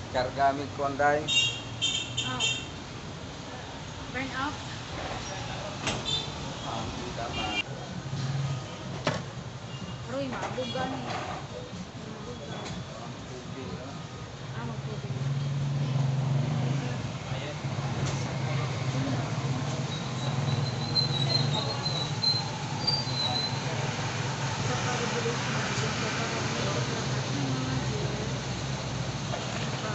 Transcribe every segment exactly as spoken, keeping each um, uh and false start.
Kargamit ko anday. Oh. Burn off. Ah, hindi tama. Aroy, maabugan eh. Maabugan. Ang tubig, no? Ah, magtubig. Sa pag-revolution na siya, sa pag-revolution na ating mga dear. Pa.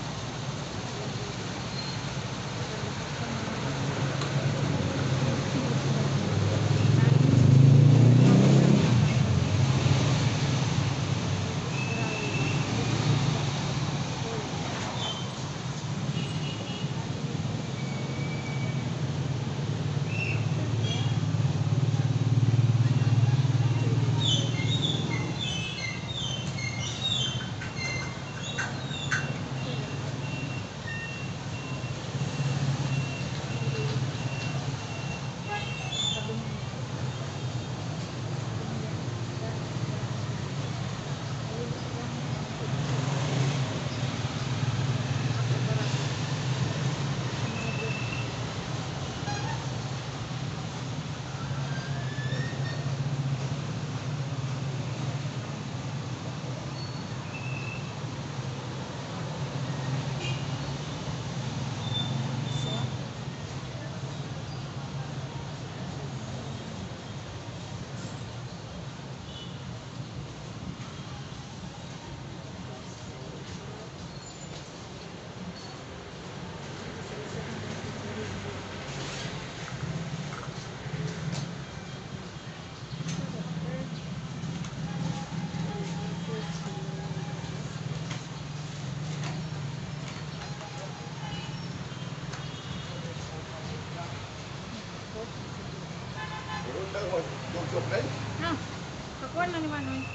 Ah, kakuan lang naman nun.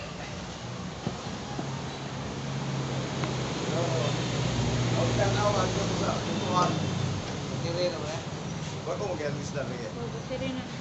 Oh, buti rin na.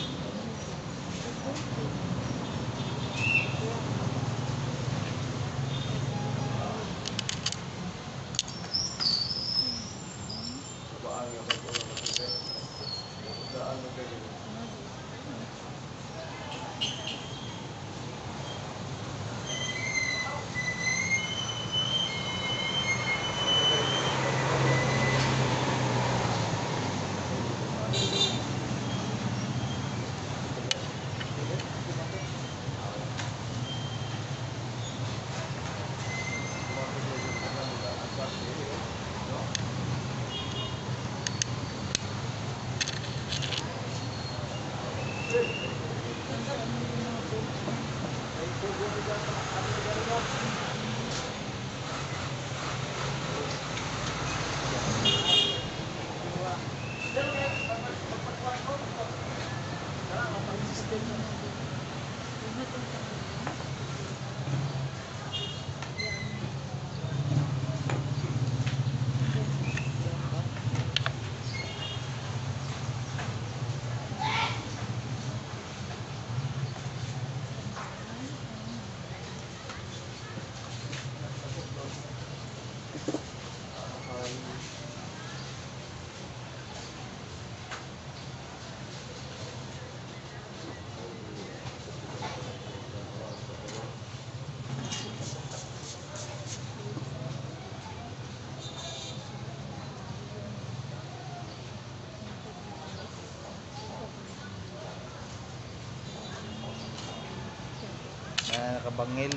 Ah, nakabangil.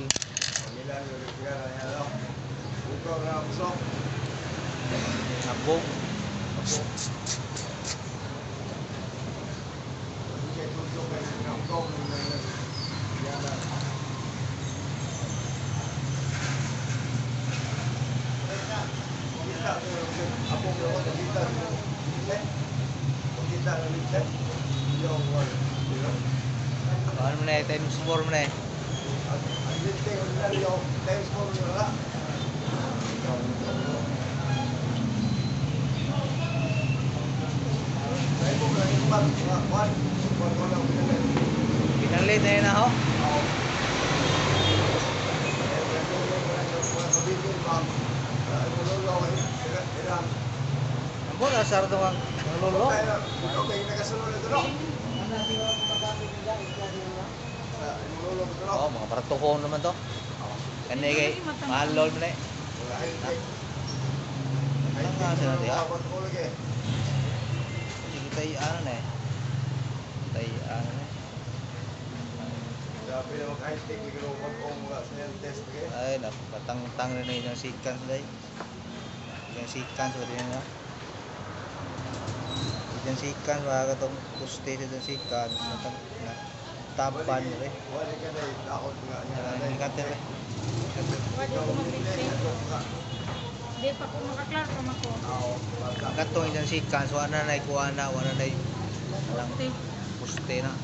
Abong. Ano mo na eh, times four mo na eh. Pinalit na yun ako. Ang buwan, asar ito ang lolo. Oo, mga paratuhon naman to. Kani kay mahal lol mo na eh. Ang nga sila diya. Sige tayo ano na eh. Tayo ano na eh. Ay, naku, patang-tang rin na yung sikan sa day. Yung sikan sa day na. Yung sikan, wala ka itong puste sa sikan. Taban rin. Hindi ka rin. Wadi ko mag-fixing. Di pa ko makaklar pa mako. Katong yung sikan, so ano na ikuha na, wala na yung Puste. puste na.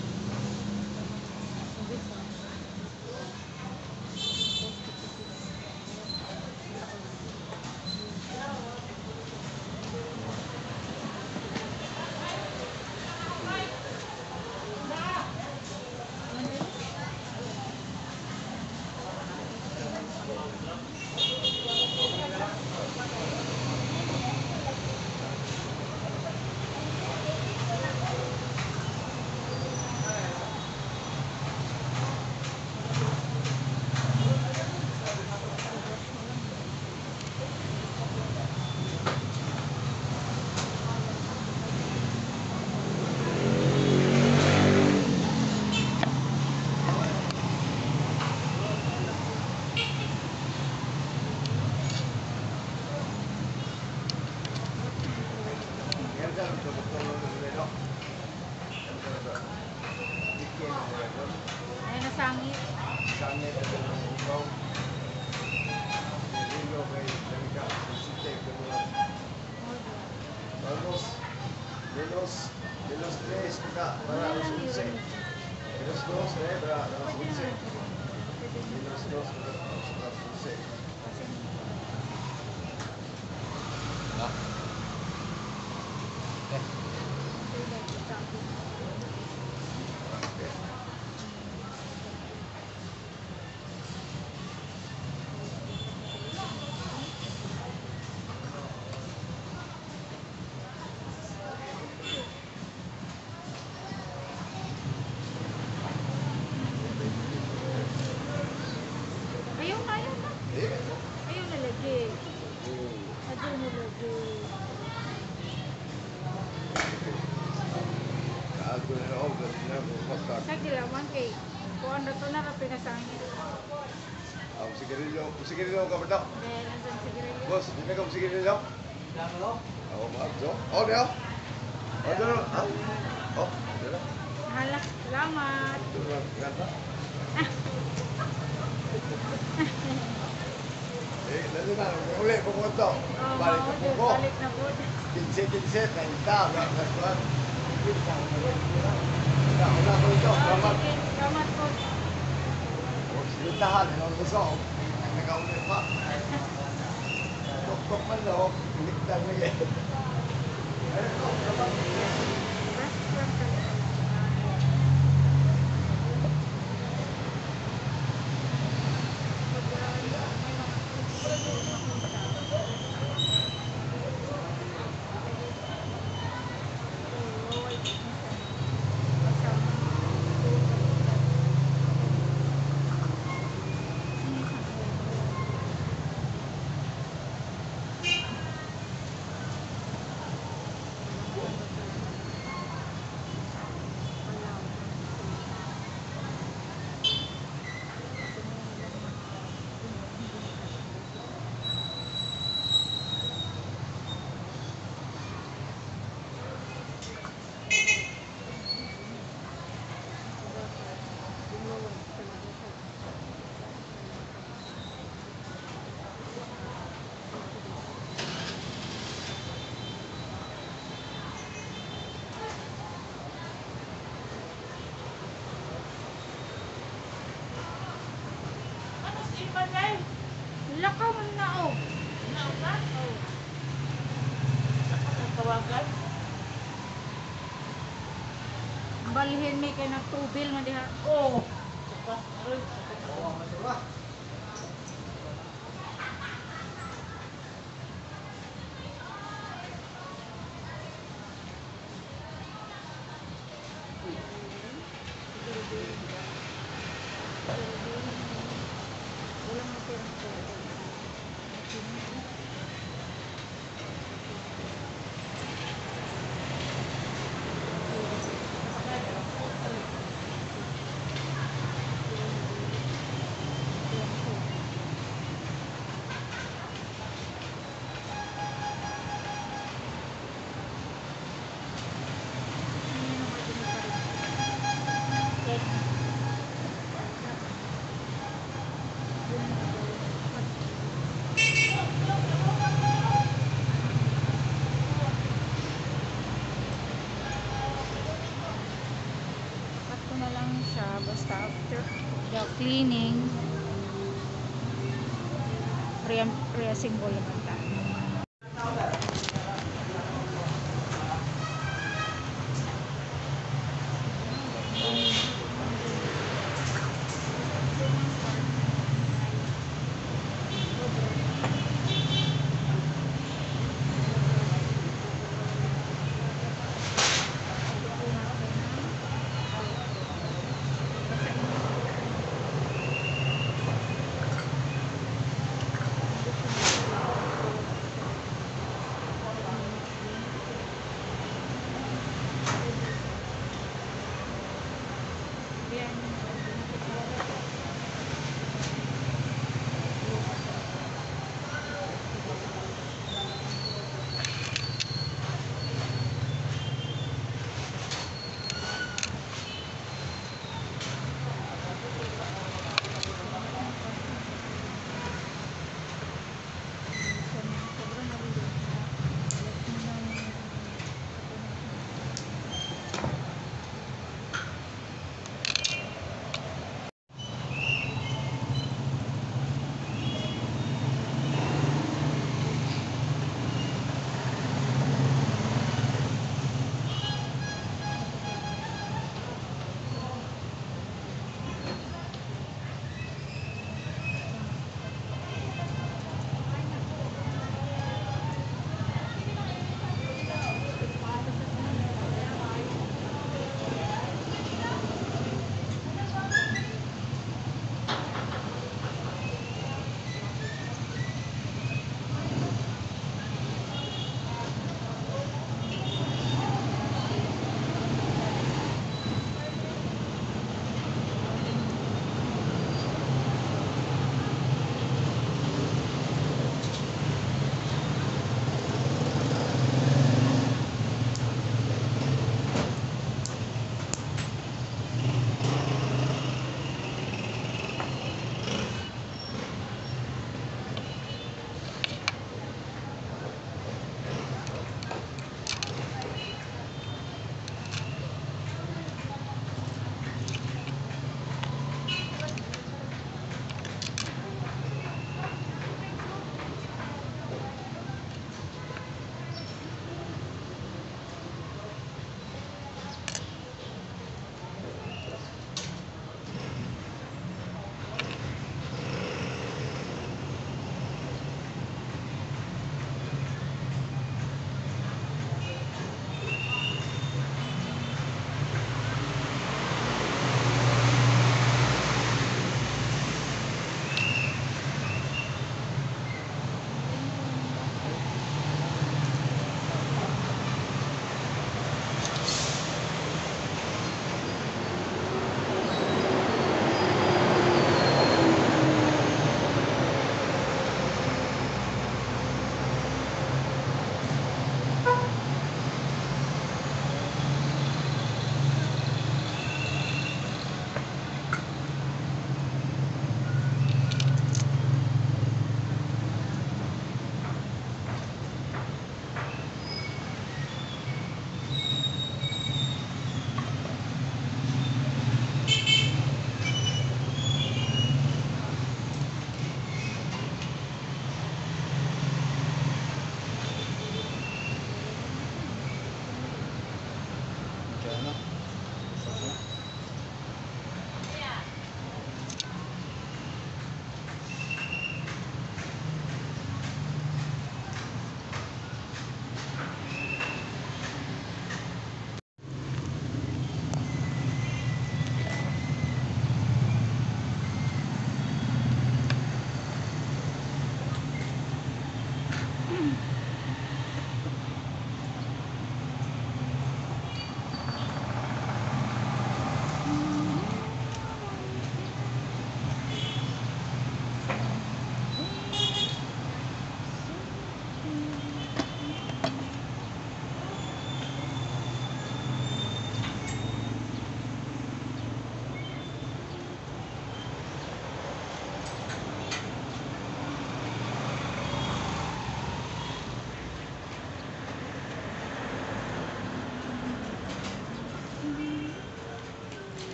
Ay nasangit. De los, de los tres, acá, para los once. De los dos, eh, para los once. De los dos, para los once. Ah. Eh, Ayaw na, ayaw na. Eh, Ayaw na lagi. Ayaw na lagi. algo na ako, kasi na ako, pastak. Sa gilaman kay kuan na to na ra pinasangit. Ang sigarilyo, sigarilyo ka ba daw? Then andan sigarilyo. Boss, di na ka sigarilyo? Oo, mahal. So, oh, di ako. Oh, di na. Oh, di na. Hala, salamat. Ito na, ganda. Eh, lalo na, uli, pumunto. Oh, Balik na maudyo, po ko. balik na po. Kinse, kinse, tainta, nagkasuan. Una, una ko ito, Oh, salamat. sige, salamat po. Sinundahan, ano gusto ko. Nagkaulit pa. Tok-tok man daw, iligtan mo yan. Ayun ko, salamat. Restaurant ka na. Lakaw man na oh. Oh. Balhin may kay nagtubil man diha. Oh. na lang siya basta after the cleaning re-reassemble naman ta.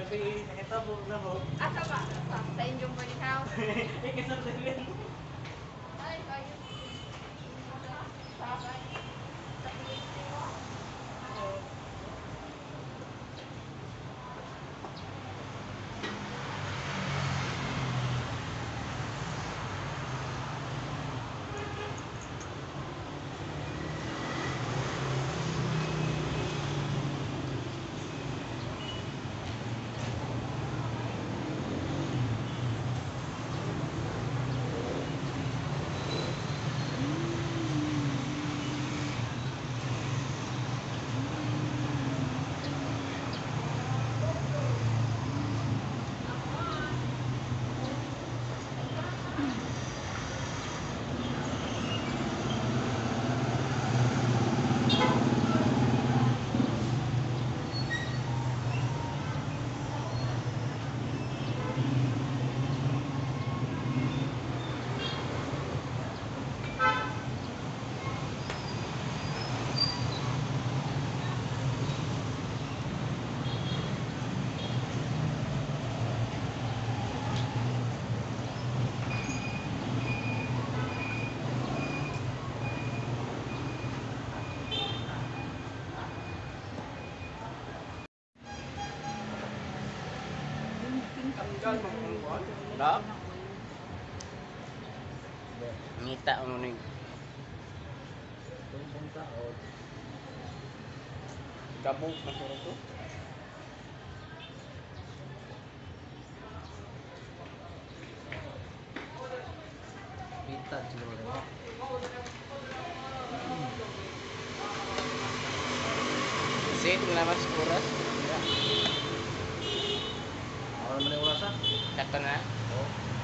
Gabi, nakitabog na ho. Asa ba? Sa, sa inyong boarding house? Ikisang din. Ay, kayo. Sa, sa, sa P H D mo? Oo. Tanggal mo kung kuhan. Wala. Ngita mo ni. Tumbong taon. Gabong masuro to. Pitad siguro rin. Sit na mas oras. Ako naman yung oras ah. Sakto na. Oo.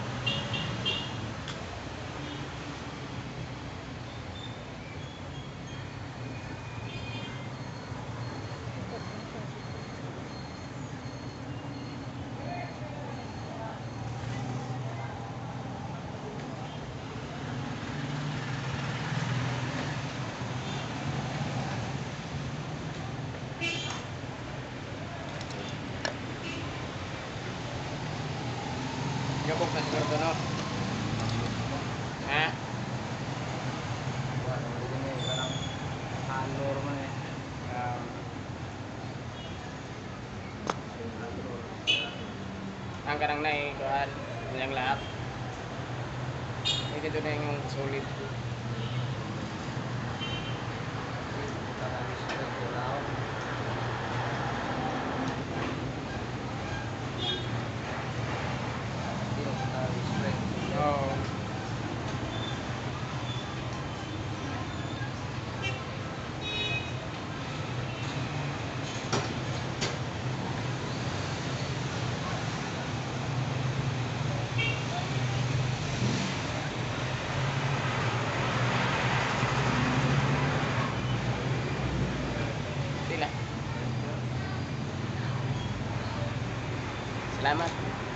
Gabong masuro to no. Ha? Wala naman din eh. Walang halor man eh. Um, Halor. ang kanang na eh, kuhan. Ilang lahat. Ito na yung solid. Parang straight ko lang. Hindi mo parang straight. Oo. Sila. Salamat.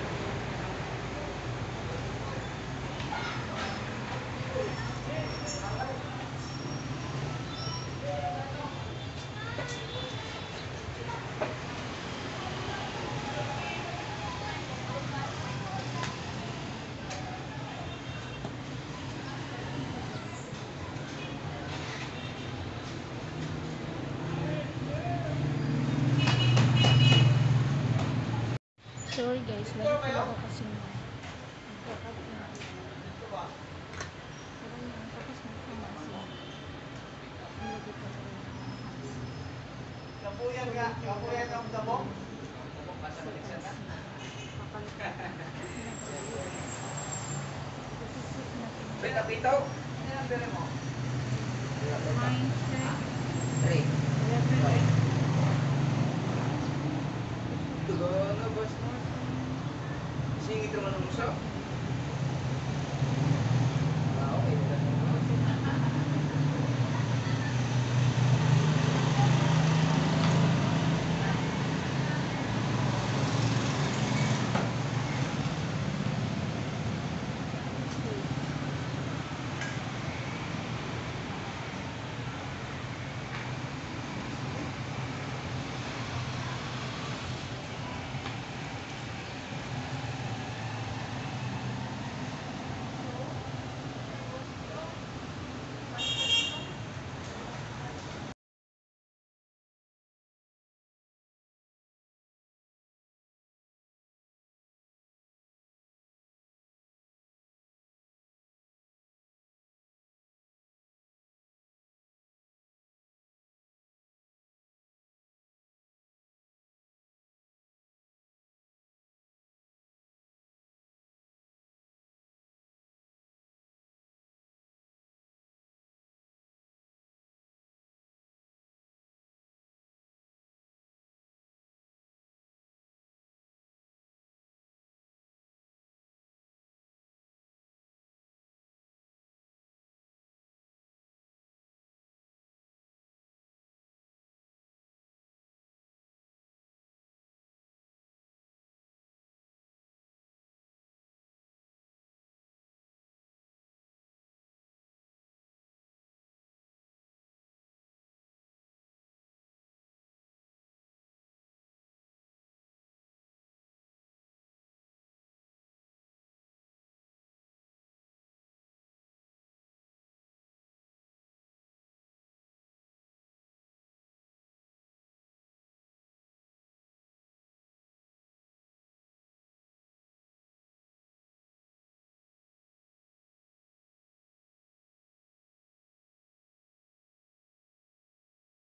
Sorry guys, lagi talaga kasi nagkakat na. Pero yung tapos na ito masin. Ang lagi pa sa Kapuyan ka. Kapuyan ang dabong. Beta pito. Ano ang bere mo? Three. Tugo na boss mo. Singit naman ang muso.